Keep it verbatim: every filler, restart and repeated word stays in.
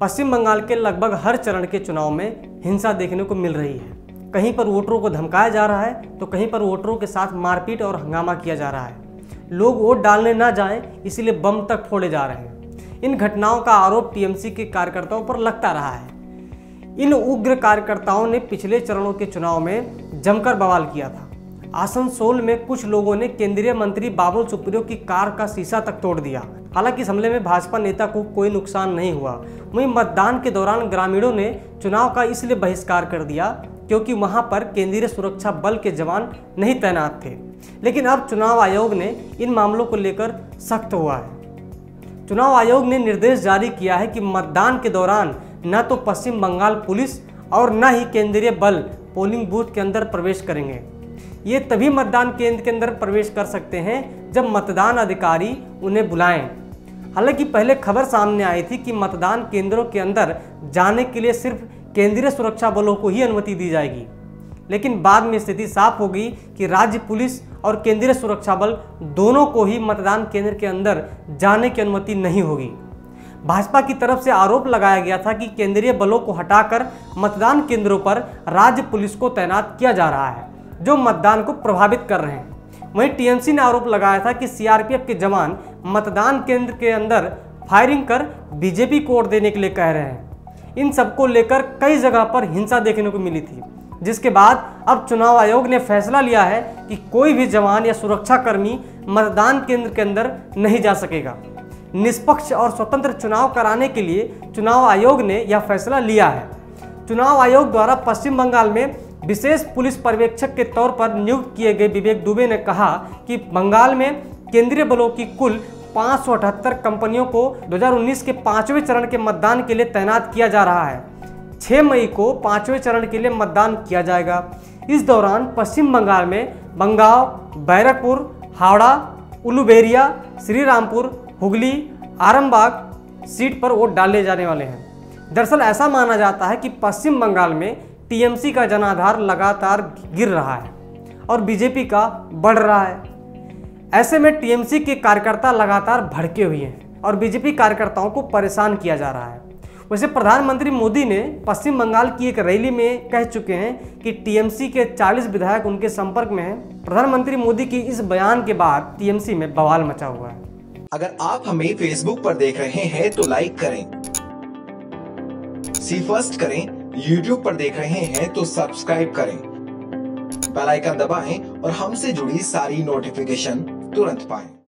पश्चिम बंगाल के लगभग हर चरण के चुनाव में हिंसा देखने को मिल रही है। कहीं पर वोटरों को धमकाया जा रहा है तो कहीं पर वोटरों के साथ मारपीट और हंगामा किया जा रहा है। लोग वोट डालने ना जाएं इसलिए बम तक फोड़े जा रहे हैं। इन घटनाओं का आरोप टीएमसी के कार्यकर्ताओं पर लगता रहा है। इन उग्र कार्यकर्ताओं ने पिछले चरणों के चुनाव में जमकर बवाल किया था। आसनसोल में कुछ लोगों ने केंद्रीय मंत्री बाबुल सुप्रियो की कार का शीशा तक तोड़ दिया। हालांकि इस हमले में भाजपा नेता को कोई नुकसान नहीं हुआ। वहीं मतदान के दौरान ग्रामीणों ने चुनाव का इसलिए बहिष्कार कर दिया क्योंकि वहां पर केंद्रीय सुरक्षा बल के जवान नहीं तैनात थे। लेकिन अब चुनाव आयोग ने इन मामलों को लेकर सख्त हुआ है। चुनाव आयोग ने निर्देश जारी किया है कि मतदान के दौरान न तो पश्चिम बंगाल पुलिस और न ही केंद्रीय बल पोलिंग बूथ के अंदर प्रवेश करेंगे। ये तभी मतदान केंद्र के अंदर प्रवेश कर सकते हैं जब मतदान अधिकारी उन्हें बुलाएं। हालांकि पहले खबर सामने आई थी कि मतदान केंद्रों के अंदर जाने के लिए सिर्फ केंद्रीय सुरक्षा बलों को ही अनुमति दी जाएगी। लेकिन बाद में स्थिति साफ हो गई कि राज्य पुलिस और केंद्रीय सुरक्षा बल दोनों को ही मतदान केंद्र के अंदर जाने की अनुमति नहीं होगी। भाजपा की तरफ से आरोप लगाया गया था कि केंद्रीय बलों को हटाकर मतदान केंद्रों पर राज्य पुलिस को तैनात किया जा रहा है जो मतदान को प्रभावित कर रहे हैं। वहीं टीएमसी ने आरोप लगाया था कि सीआरपीएफ के जवान मतदान केंद्र के अंदर फायरिंग कर बीजेपी को वोट देने के लिए कह रहे हैं। इन सबको लेकर कई जगह पर हिंसा देखने को मिली थी, जिसके बाद अब चुनाव आयोग ने फैसला लिया है कि कोई भी जवान या सुरक्षाकर्मी मतदान केंद्र के अंदर नहीं जा सकेगा। निष्पक्ष और स्वतंत्र चुनाव कराने के लिए चुनाव आयोग ने यह फैसला लिया है। चुनाव आयोग द्वारा पश्चिम बंगाल में विशेष पुलिस पर्यवेक्षक के तौर पर नियुक्त किए गए विवेक दुबे ने कहा कि बंगाल में केंद्रीय बलों की कुल पाँच सौ अठहत्तर कंपनियों को दो हज़ार उन्नीस के पांचवें चरण के मतदान के लिए तैनात किया जा रहा है। छह मई को पांचवें चरण के लिए मतदान किया जाएगा। इस दौरान पश्चिम बंगाल में बंगाल, बैरकपुर, हावड़ा, उलुबेरिया, श्रीरामपुर, हुगली, आरामबाग सीट पर वोट डाले जाने वाले हैं। दरअसल ऐसा माना जाता है कि पश्चिम बंगाल में टीएमसी का जनाधार लगातार गिर रहा है और बीजेपी का बढ़ रहा है। ऐसे में टीएमसी के कार्यकर्ता लगातार भड़के हुए हैं और बीजेपी कार्यकर्ताओं को परेशान किया जा रहा है। वैसे प्रधानमंत्री मोदी ने पश्चिम बंगाल की एक रैली में कह चुके हैं कि टीएमसी के चालीस विधायक उनके संपर्क में हैं। प्रधानमंत्री मोदी की इस बयान के बाद टीएमसी में बवाल मचा हुआ है। अगर आप हमें फेसबुक पर देख रहे हैं तो लाइक करें, सी फर्स्ट करें, यूट्यूब पर देख रहे हैं तो सब्सक्राइब करें, बेल आइकन दबाएं और हमसे जुड़ी सारी नोटिफिकेशन तुरंत पाएं।